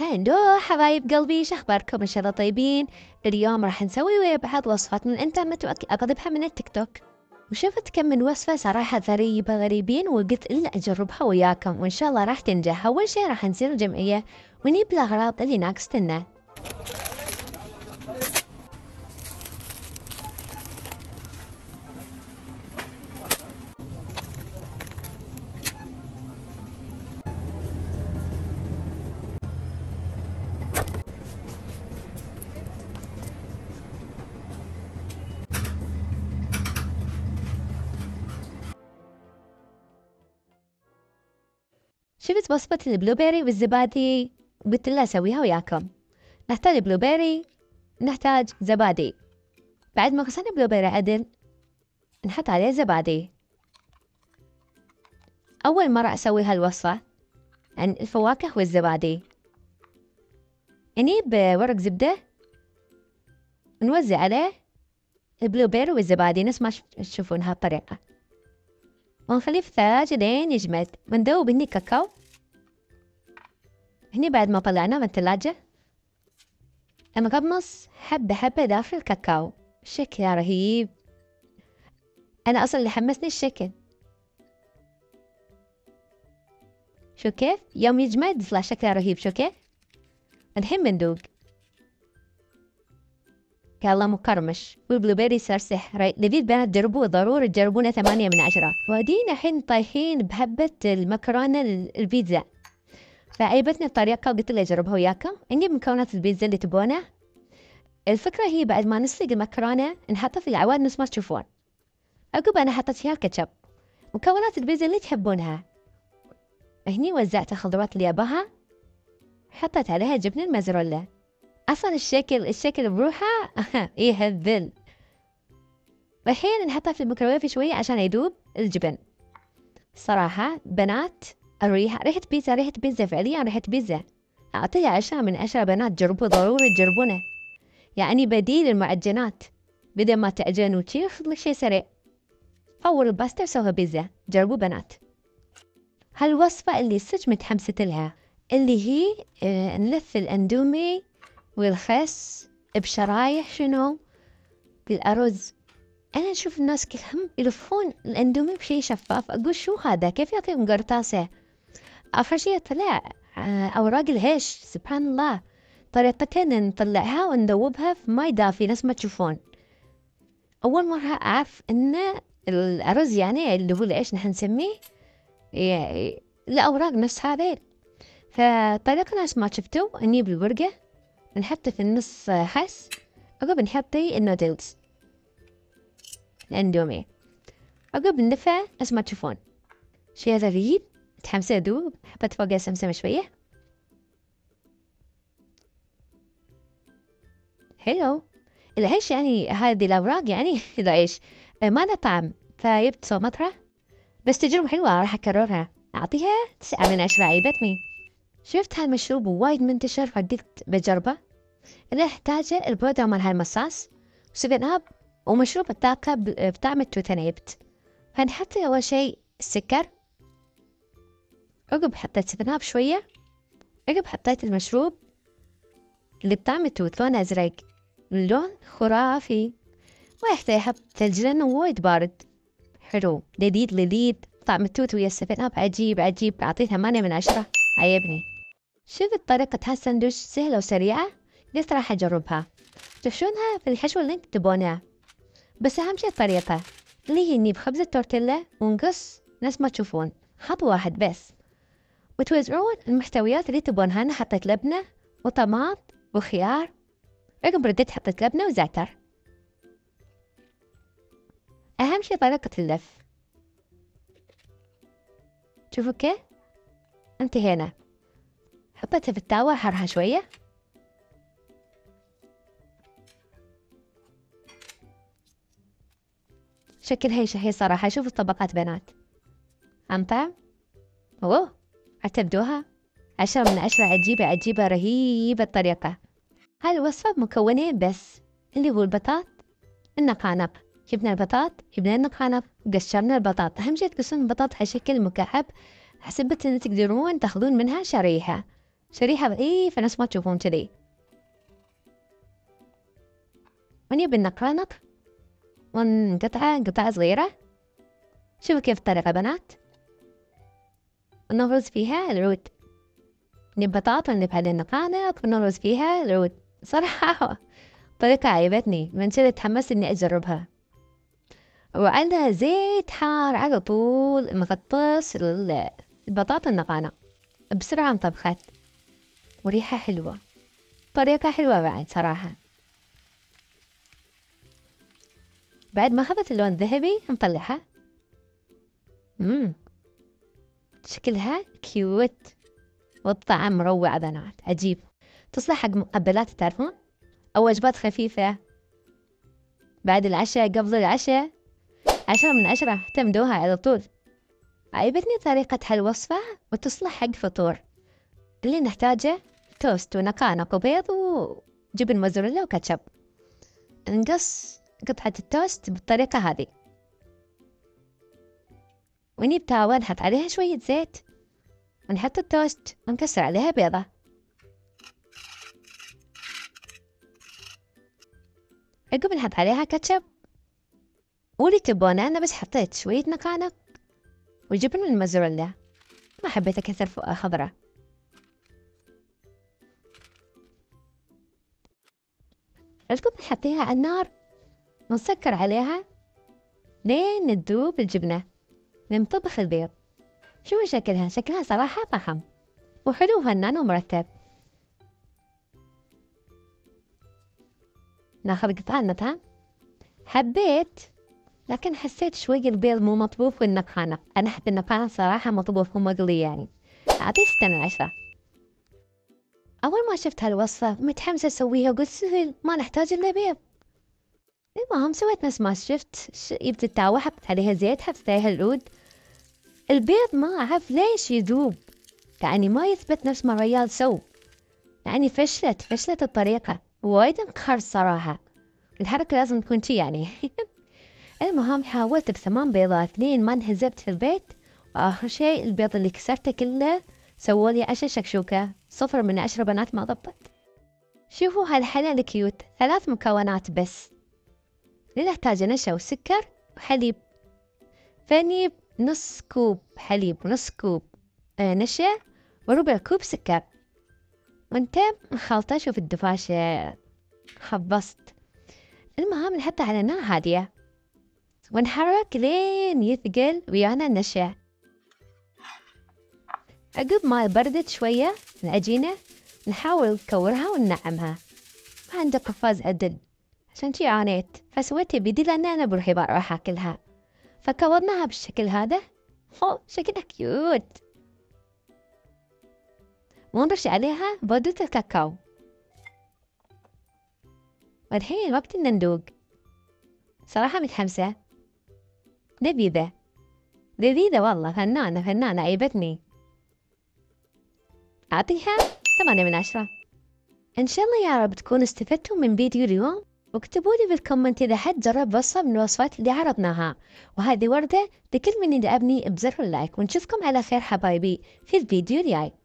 هلو حبايب قلبي، شو اخباركم؟ ان شاء الله طيبين. اليوم راح نسوي ويا بعض وصفات من الانترنت واقربها من التيك توك. وشفت كم من وصفة صراحة غريبين، وقلت إلا أجربها وياكم وإن شاء الله راح تنجح. أول شي راح نصير جمعية ونجيب الأغراض اللي ناقصتنا. شفت وصفة البلوبيري والزبادي وقلت لها أسويها وياكم. نحتاج بلوبيري، نحتاج زبادي. بعد ما غسلنا بلوبيري عدل نحط عليه زبادي. أول مرة أسوي هالوصفة عن الفواكه والزبادي. نجيب ورق زبدة نوزع عليه البلوبيري والزبادي نفس ما تشوفون هالطريقة، ونخليه في الثلاجة لين يجمد. وندوب هني كاكاو. هني بعد ما طلعناه من الثلاجة نغمص حبة حبة داخل الكاكاو. شكله رهيب. أنا أصلا اللي حمسني الشكل. شو كيف يوم يجمد يطلع شكله رهيب. شو كيف الحين بندوق. كالله مقرمش والبلوبيري صار سحر لذيذ. بنات جربوه ضروري تجربونه 8/10. ودينا الحين طايحين بحبة المكرونة البيتزا، فعيبتني الطريقة وقلت له جربها وياكم. نجيب مكونات البيتزا اللي تبونه. الفكرة هي بعد ما نسلق المكرونة نحطها في العواد نفس ما تشوفون. عقب أنا حطيت فيها الكاتشب. مكونات البيتزا اللي تحبونها. هني وزعت الخضروات اللي أباها، حطيت عليها جبنة الموزاريلا. أصلا الشكل بروحه يهذل. والحين نحطها في الميكروويف شوية عشان يذوب الجبن. صراحة بنات ريحة بيتزا، ريحة بيتزا فعليا، ريحة بيتزا. أعطيها 10/10 بنات. جربوا ضروري تجربونه. يعني بديل المعجنات. بدل ما تعجن وشي خذ شي سريع. فور الباستا وسوها بيتزا. جربوا بنات. هالوصفة اللي صدق متحمسة لها اللي هي نلف الأندومي والخس بشرايح شنو بالأرز. أنا أشوف الناس كلهم يلفون الأندومي بشي شفاف. أقول شو هذا؟ كيف يعطيهم قرطاسة؟ آخر شي طلع أوراق الهش. سبحان الله. طريقتين نطلعها وندوبها في ماي دافي نفس ما تشوفون. أول مرة أعرف إن الأرز يعني اللي هو العيش نحن نسميه يعني الأوراق نفس هذيل. فطريقة نفس ما شفتوا. نجيب الورقة نحط في النص خس. عقب نحطي النودلز الاندومي. عقب نلفه نفس ما تشوفون. شي غريب. متحمسة أذوق. حطيت فوقها سمسمة شوية. حلو. العيش يعني هذه الأوراق يعني العيش ما له طعم، فجبت صومتها. بس تجربة حلوة راح أكررها. أعطيها 9/10. عيبتني. شفت هالمشروب وايد منتشر فقلت بجربه. اللي أحتاجه البودرة مال هالمصاص وسفن أب ومشروب الطاقة بطعم التوتنيبت. فنحط أول شي السكر. عقب حطيت سفن أب شوية. عقب حطيت المشروب اللي بطعم التوت لون أزرق. اللون خرافي. ما يحتاج أحط ثلج لأنه وايد بارد. حلو لذيذ. طعم التوت ويا السفن أب عجيب. أعطيه 8/10. عيبني. شفت طريقة هالسندوش سهلة وسريعة. قلت راح أجربها. تشوفونها في الحشوة اللي تبونها. بس أهم شي الطريقة اللي هي نجيب خبز التورتيلا ونقص نفس ما تشوفون خط واحد بس، وتوزعون المحتويات اللي تبونها. أنا حطيت لبنة وطماط وخيار. عقب رديت حطيت لبنة وزعتر. أهم شي طريقة اللف. شوفوا كيف انتهينا. حطيتها في التاوة حرها شوية. شكلها هي صراحة. شوفوا الطبقات بنات عم طعم. اوه اعتبدوها 10/10. عجيبة رهيبة الطريقة. هالوصفة بمكونين بس اللي هو البطاط النقانق. جبنا البطاط، جبنا النقانق وقشرنا البطاط. أهم شي تقصون البطاط على شكل مكعب حسب إن تقدرون تاخذون منها شريحة. شريحة ضعيفة نفس ما تشوفون كذي. ونجيب النقانق ونقطعه قطع صغيرة. شوفوا كيف الطريقة بنات. ونغرز فيها العود. نجيب بطاطا ونجيب هذه النقانق ونغرز فيها العود. صراحة طريقة عجبتني، من كذا تحمست إني أجربها. وعندها زيت حار على طول مغطس البطاطا النقانق. بسرعة انطبخت وريحة حلوة، طريقة حلوة بعد صراحة. بعد ما أخذت اللون الذهبي نطلعها. شكلها كيوت والطعم مروع بنات، عجيب. تصلح حق مقبلات تعرفون، أو وجبات خفيفة بعد العشاء قبل العشاء. 10/10 اعتمدوها على طول. عجبتني طريقة هالوصفة وتصلح حق فطور. اللي نحتاجه توست ونقانق وبيض وجبن موزاريلا وكاتشب. نقص قطعة التوست بالطريقة هذه، ونجيب تاوة نحط عليها شوية زيت ونحط التوست ونكسر عليها بيضة. عقب نحط عليها كاتشب، واللي تبونه أنا بس حطيت شوية نقانق وجبن الموزاريلا، ما حبيت أكثر فوق خضرة. عقب نحطيها على النار ونسكر عليها لين تذوب الجبنة. نطبخ البيض. شوفوا شكلها صراحة فخم وحلو وفنان ومرتب. ناخذ قطعتها. حبيت لكن حسيت شوي البيض مو مطبوخ والنقانق. أنا أحب النقانق صراحة مطبوخ ومقلي يعني. أعطيه 6/10. أول ما شفت هالوصفة متحمسة أسويها وقلت سهل ما نحتاج إلا بيض. المهم سويت نفس ما شفت. جبت التاوة حطيت عليها زيت حطيت عليها العود. البيض ما أعرف ليش يذوب، يعني ما يثبت نفس ما الريال سو. يعني فشلت الطريقة، وايد انقهرت صراحة. الحركة لازم تكون شي يعني. المهم حاولت ب8 بيضات لين ما انهزمت في البيت. وآخر شيء البيض اللي كسرته كله سوولي 10 شكشوكة. 0/10 بنات ما ضبط. شوفوا هالحلا الكيوت، 3 مكونات بس. نحتاج نشا وسكر وحليب. فنجيب نص كوب حليب ونص كوب نشا وربع كوب سكر، ونتم نخلطه. شوف الدفاشة خبصت. المهم نحطه على نار هادية ونحرك لين يثقل ويانا النشا. عقب ما بردت شوية العجينة نحاول نكورها وننعمها. ما عندي قفاز عدل عشان شي عانيت، فسويتها بيدي لأن أنا بروحي راح أكلها. فكورناها بالشكل هذا. شكلها كيوت. ونرش عليها بودرة الكاكاو. والحين وقت إن ندوق. صراحة متحمسة. لذيذة والله، فنانة عيبتني. أعطيها 8/10. إن شاء الله يا رب تكونوا استفدتوا من فيديو اليوم، واكتبوا لي بالكومنت إذا حد جرب وصفة من الوصفات اللي عرضناها. وهذه وردة لكل من يدعمني بزر اللايك، ونشوفكم على خير حبايبي في الفيديو الجاي.